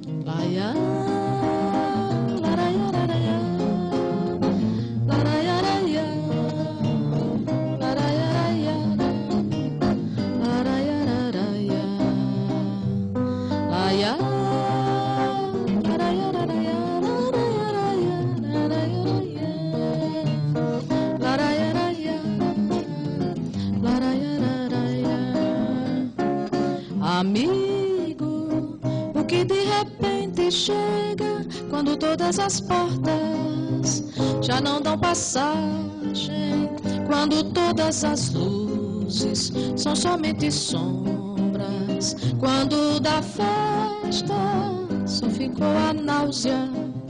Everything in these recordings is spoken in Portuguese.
Laia, laraia, laraia, laraia, laraia, laraia, laraia, laraia, laia, laraia, laraia, laraia, laraia, laraia. Amigo, o que de repente chega quando todas as portas já não dão passagem, quando todas as luzes são somente sombras, quando da festa só ficou a náusea.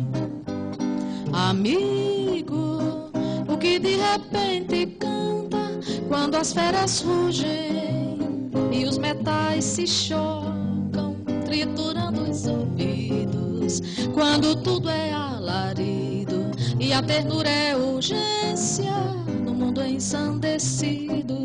Amigo, o que de repente canta quando as feras rugem e os metais se chocam, triturando os ouvidos, quando tudo é alarido e a ternura é urgência no mundo ensandecido.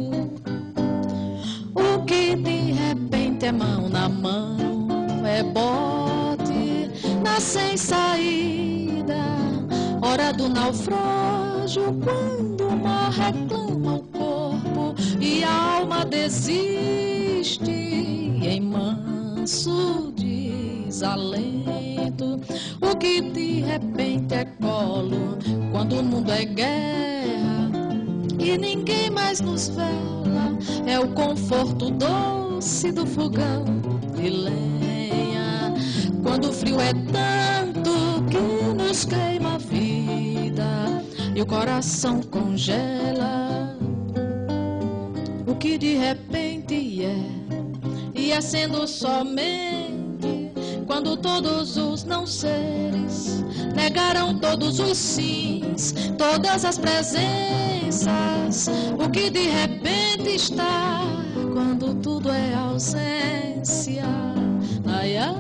O que de repente é mão na mão, é bote na sem saída, hora do naufrágio, quando o mar reclama o corpo e a alma desiste em manso desalento. O que de repente é colo quando o mundo é guerra e ninguém mais nos vela, é o conforto doce do fogão de lenha, quando o frio é tanto que nos queima a vida e o coração congela. O que de repente é, e é sendo somente quando todos os não seres negaram todos os sims, todas as presenças. O que de repente está quando tudo é ausência. Ai, ai,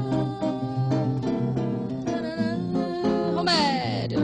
Romério.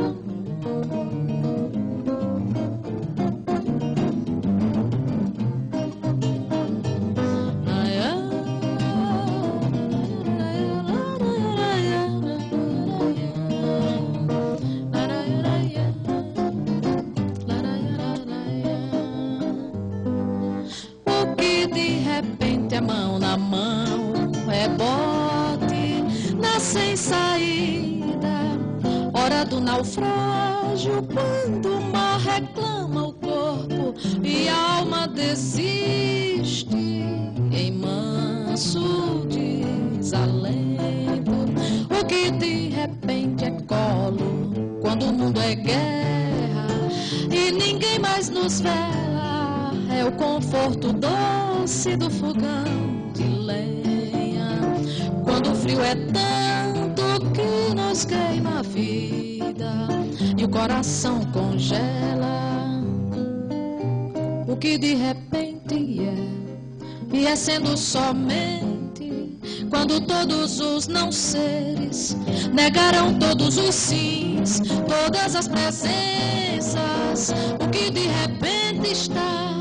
Mão na mão, é bote na sem saída, hora do naufrágio, quando o mar reclama o corpo e a alma desiste em manso desalento. O que de repente é colo quando o mundo é guerra e ninguém mais nos vela, é o conforto doce do fogão de lenha, quando o frio é tanto que nos queima a vida e o coração congela. O que de repente é, e é sendo somente quando todos os não seres negaram todos os sims, todas as presenças. O que de repente está